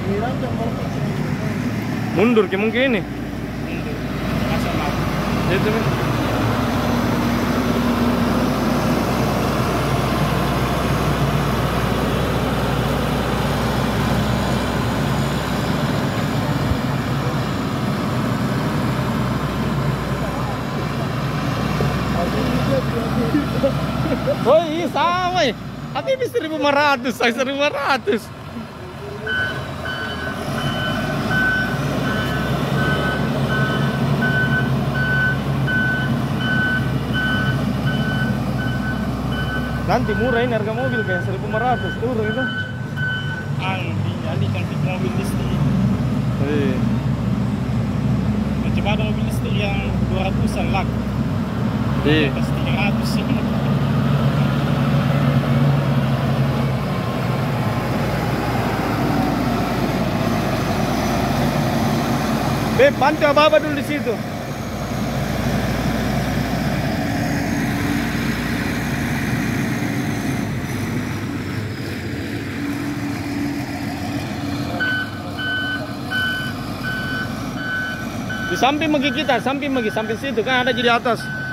Mundur ke mungkin ini. Itu kan. Oh iya sama ya. Tapi 1.500, saya 1.500. Nanti murah ini harga mobil kayak 1.500 turun itu. Dialihkan ke mobil listrik. Iya. Coba ada mobil listrik yang 200-an laku. Iya. Pas 300 sih. Beb, bantu apa-apa dulu di situ. Di samping bagi kita, samping situ kan ada jadi atas.